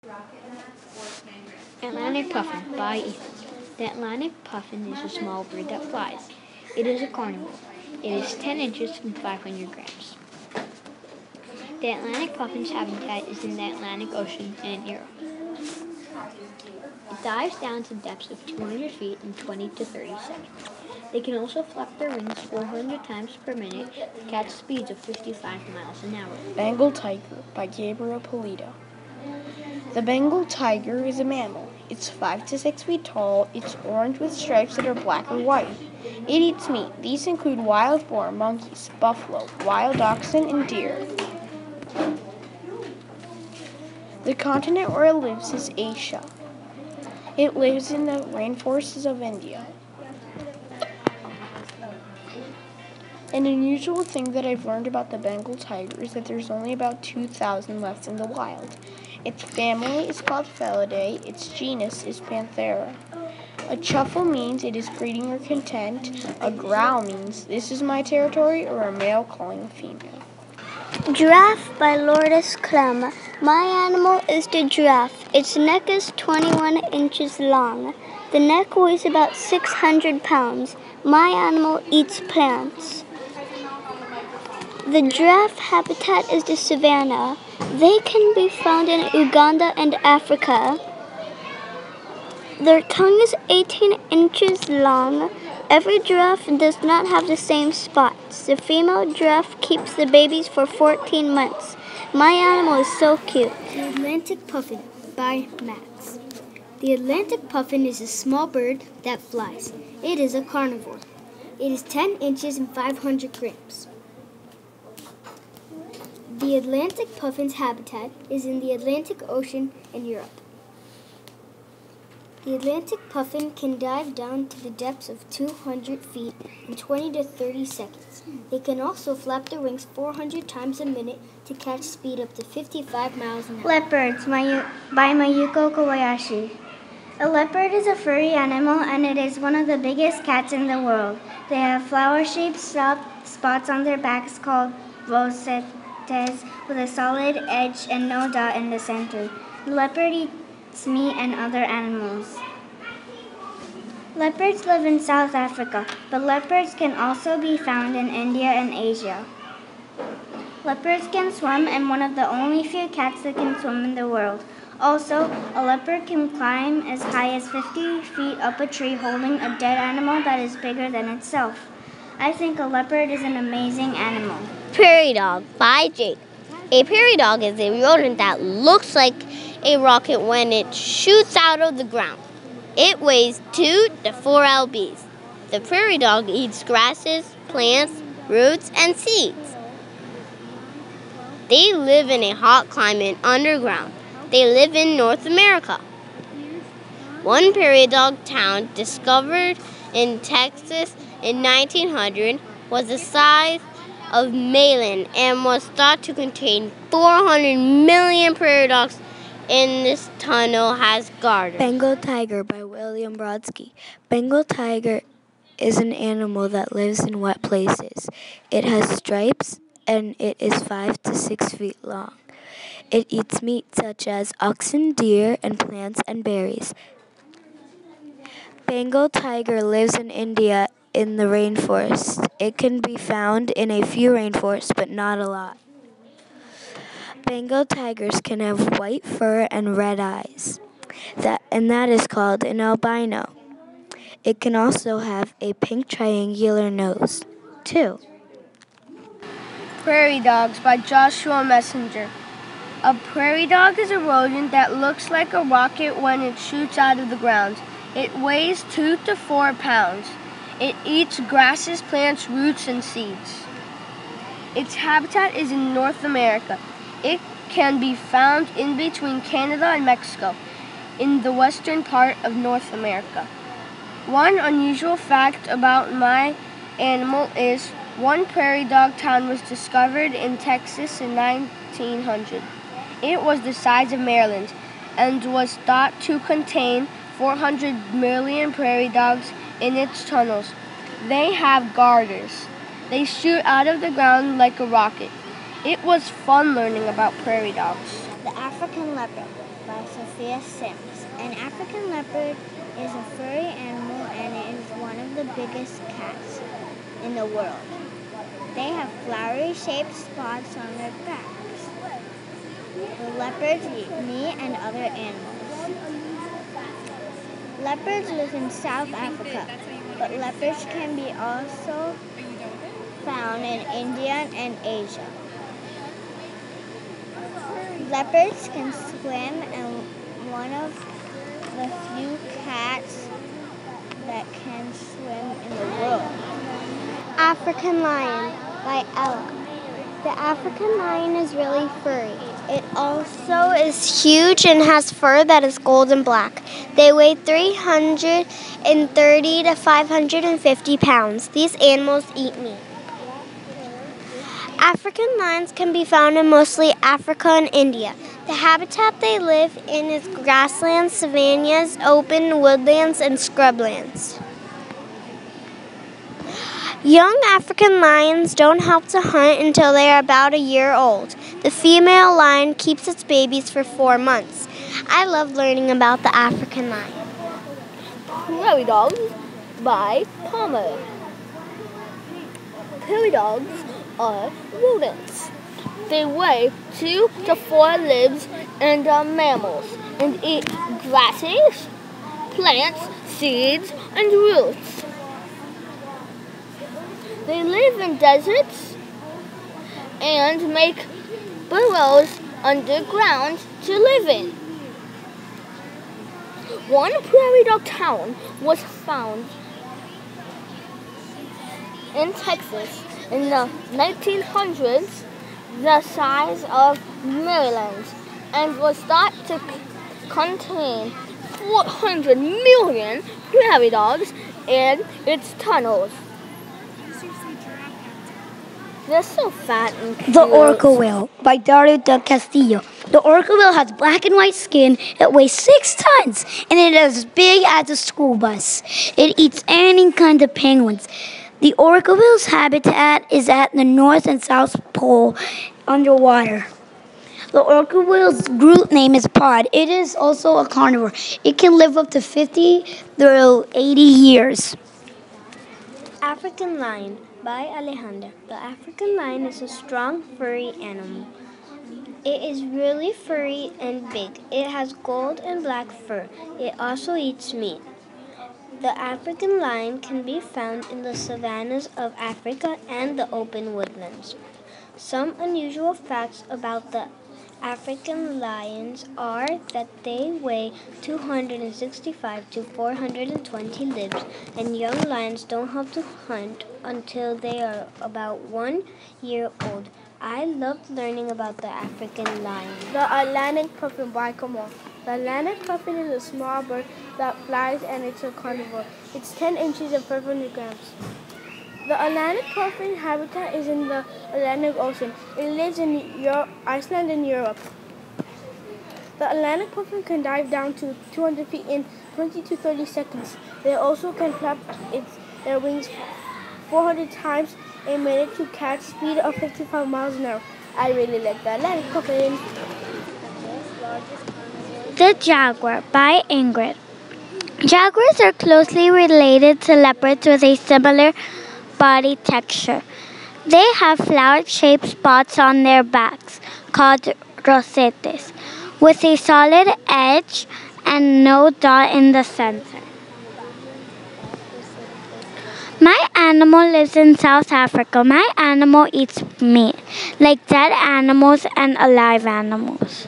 Atlantic Puffin by Ethan. The Atlantic puffin is a small bird that flies. It is a carnivore. It is 10 inches and 500 grams. The Atlantic puffin's habitat is in the Atlantic Ocean and in Europe. It dives down to depths of 200 feet in 20 to 30 seconds. They can also flap their wings 400 times per minute to catch speeds of 55 miles an hour. Bengal Tiger by Gabriel Polito. The Bengal tiger is a mammal. It's 5 to 6 feet tall. It's orange with stripes that are black or white. It eats meat. These include wild boar, monkeys, buffalo, wild oxen, and deer. The continent where it lives is Asia. It lives in the rainforests of India. An unusual thing that I've learned about the Bengal tiger is that there's only about 2,000 left in the wild. Its family is called Felidae. Its genus is Panthera. A chuffle means it is greeting or content. A growl means this is my territory, or a male calling a female. Giraffe by Lourdes Clem. My animal is the giraffe. Its neck is 21 inches long. The neck weighs about 600 pounds. My animal eats plants. The giraffe habitat is the savanna. They can be found in Uganda and Africa. Their tongue is 18 inches long. Every giraffe does not have the same spots. The female giraffe keeps the babies for 14 months. My animal is so cute. The Atlantic Puffin by Max. The Atlantic puffin is a small bird that flies. It is a carnivore. It is 10 inches and 500 grams. The Atlantic puffin's habitat is in the Atlantic Ocean and Europe. The Atlantic puffin can dive down to the depths of 200 feet in 20 to 30 seconds. They can also flap their wings 400 times a minute to catch speed up to 55 miles an hour. Leopards by Mayuko Kobayashi. A leopard is a furry animal and it is one of the biggest cats in the world. They have flower-shaped soft spots on their backs called rosettes with a solid edge and no dot in the center. The leopard eats meat and other animals. Leopards live in South Africa, but leopards can also be found in India and Asia. Leopards can swim and one of the only few cats that can swim in the world. Also, a leopard can climb as high as 50 feet up a tree holding a dead animal that is bigger than itself. I think a leopard is an amazing animal. Prairie dog by Jake. A prairie dog is a rodent that looks like a rocket when it shoots out of the ground. It weighs 2 to 4 lbs. The prairie dog eats grasses, plants, roots, and seeds. They live in a hot climate underground. They live in North America. One prairie dog town discovered in Texas in 1900 was the size of Mayland and was thought to contain 400 million prairie dogs. In this tunnel has garters. Bengal tiger by William Brodsky. Bengal tiger is an animal that lives in wet places. It has stripes and it is 5 to 6 feet long. It eats meat such as oxen, deer, and plants and berries. Bengal tiger lives in India in the rainforest. It can be found in a few rainforests, but not a lot. Bengal tigers can have white fur and red eyes. That is called an albino. It can also have a pink triangular nose, too. Prairie dogs by Joshua Messenger. A prairie dog is a rodent that looks like a rocket when it shoots out of the ground. It weighs 2 to 4 pounds. It eats grasses, plants, roots, and seeds. Its habitat is in North America. It can be found in between Canada and Mexico, in the western part of North America. One unusual fact about my animal is one prairie dog town was discovered in Texas in 1900. It was the size of Maryland and was thought to contain 400 million prairie dogs in its tunnels. They have garters. They shoot out of the ground like a rocket. It was fun learning about prairie dogs. The African Leopard by Sophia Sims. An African leopard is a furry animal and it is one of the biggest cats in the world. They have flowery-shaped spots on their backs. The leopards eat meat and other animals. Leopards live in South Africa, but leopards can be also found in India and Asia. Leopards can swim and one of the few cats that can swim in the world. African lion by Ella. The African lion is really furry. It also is huge and has fur that is gold and black. They weigh 330 to 550 pounds. These animals eat meat. African lions can be found in mostly Africa and India. The habitat they live in is grasslands, savannas, open woodlands, and scrublands. Young African lions don't help to hunt until they are about a year old. The female lion keeps its babies for 4 months. I love learning about the African lion. Prairie dogs by Palmer. Prairie dogs are rodents. They weigh 2 to 4 limbs and are mammals and eat grasses, plants, seeds, and roots. They live in deserts and make burrows underground to live in. One prairie dog town was found in Texas in the 1900s, the size of Maryland, and was thought to contain 400 million prairie dogs in its tunnels. They're so fat and cute. The Orca Whale by Dario del Castillo. The orca whale has black and white skin. It weighs 6 tons and it is as big as a school bus. It eats any kind of penguins. The orca whale's habitat is at the North and South Pole underwater. The orca whale's group name is pod. It is also a carnivore. It can live up to 50 to 80 years. African lion by Alejandra. The African lion is a strong, furry animal. It is really furry and big. It has gold and black fur. It also eats meat. The African lion can be found in the savannas of Africa and the open woodlands. Some unusual facts about the African lions are that they weigh 265 to 420 limbs, and young lions don't have to hunt until they are about 1 year old. I loved learning about the African lion. The Atlantic puffin by Kamal. The Atlantic puffin is a small bird that flies and it's a carnivore. It's 10 inches and 500 grams. The Atlantic puffin habitat is in the Atlantic Ocean. It lives in Iceland and Europe. The Atlantic puffin can dive down to 200 feet in 20 to 30 seconds. They also can flap their wings 400 times a minute to catch speed of 55 miles an hour. I really like the Atlantic puffin. The Jaguar by Ingrid. Jaguars are closely related to leopards with a similar body texture. They have flower-shaped spots on their backs called rosettes, with a solid edge and no dot in the center. My animal lives in South Africa. My animal eats meat, like dead animals and alive animals.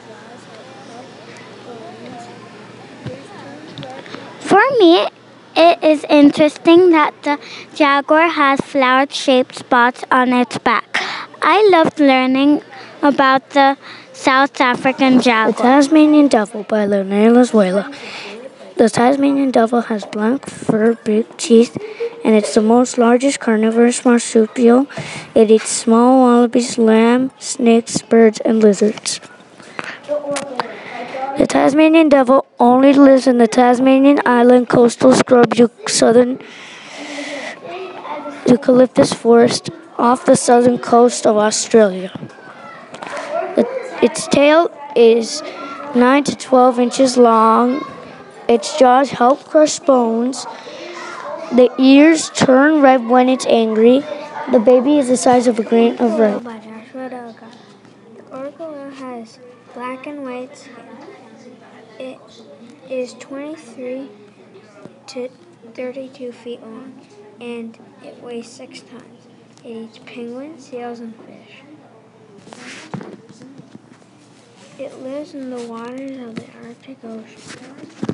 For me, it is interesting that the jaguar has flower-shaped spots on its back. I loved learning about the South African jaguar. The Tasmanian Devil by Lorena Lazuela. The Tasmanian Devil has black fur, big teeth, and it's the most largest carnivorous marsupial. It eats small wallabies, lamb, snakes, birds, and lizards. The Tasmanian Devil only lives in the Tasmanian island coastal scrub southern eucalyptus forest off the southern coast of Australia. Its tail is 9 to 12 inches long. Its jaws help crush bones. The ears turn red when it's angry. The baby is the size of a grain of rice. By Joshua Delgado. The orca whale has black and white skin. It is 23 to 32 feet long, and it weighs 6 tons. It eats penguins, seals, and fish. It lives in the waters of the Arctic Ocean.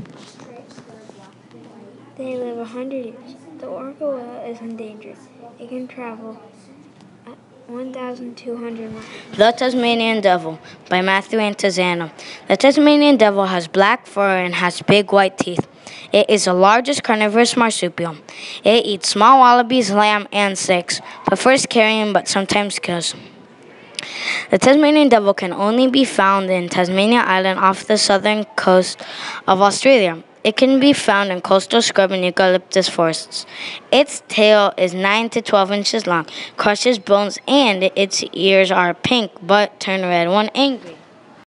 They live 100 years. The orca whale is endangered. It can travel at 1,200 miles. The Tasmanian Devil by Matthew Antezana. The Tasmanian devil has black fur and has big white teeth. It is the largest carnivorous marsupial. It eats small wallabies, lamb, and snakes, prefers carrion but sometimes kills. The Tasmanian devil can only be found in Tasmania Island off the southern coast of Australia. It can be found in coastal scrub and eucalyptus forests. Its tail is 9 to 12 inches long, crushes bones, and its ears are pink but turn red when angry.